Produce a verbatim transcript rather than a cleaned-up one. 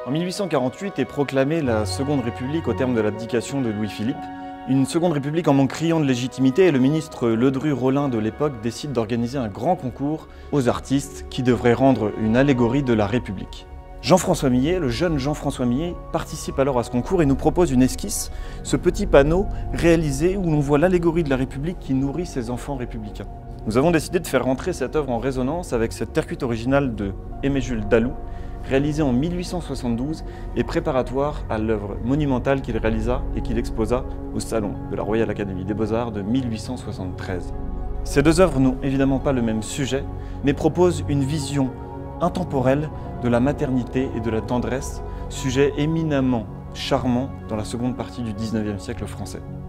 En mille huit cent quarante-huit est proclamée la Seconde République au terme de l'abdication de Louis-Philippe. Une Seconde République en manque criant de légitimité et le ministre Ledru-Rollin de l'époque décide d'organiser un grand concours aux artistes qui devraient rendre une allégorie de la République. Jean-François Millet, le jeune Jean-François Millet, participe alors à ce concours et nous propose une esquisse, ce petit panneau réalisé où l'on voit l'allégorie de la République qui nourrit ses enfants républicains. Nous avons décidé de faire rentrer cette œuvre en résonance avec cette terre-cuite originale de Aimé-Jules Dallou, réalisée en mille huit cent soixante-douze et préparatoire à l'œuvre monumentale qu'il réalisa et qu'il exposa au Salon de la Royal Academy des Beaux-Arts de mille huit cent soixante-treize. Ces deux œuvres n'ont évidemment pas le même sujet, mais proposent une vision intemporelle de la maternité et de la tendresse, sujet éminemment charmant dans la seconde partie du dix-neuvième siècle français.